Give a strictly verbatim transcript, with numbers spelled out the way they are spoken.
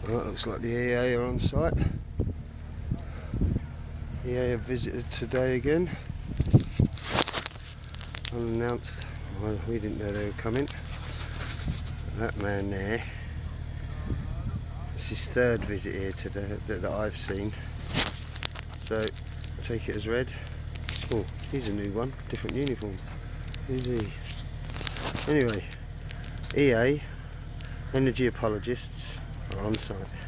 Well, looks like the E A are on site. E A have visited today again. Unannounced. Well, we didn't know they were coming. That man there, it's his third visit here today that, that I've seen. So, take it as read. Oh, he's a new one, different uniform. Who's he? Anyway, E A, energy apologists, are on site.